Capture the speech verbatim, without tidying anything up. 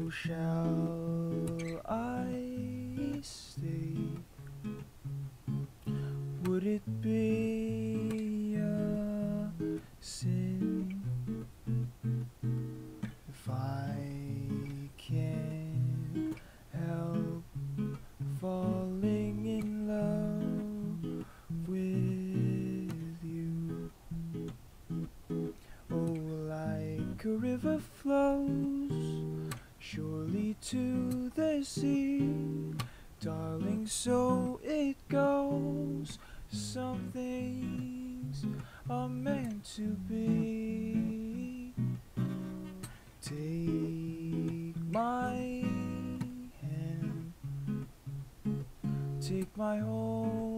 So shall I stay? Would it be a sin if I can't help falling in love with you? Oh, like a river flows surely to the sea, darling, so it goes. Some things are meant to be. Take my hand, take my whole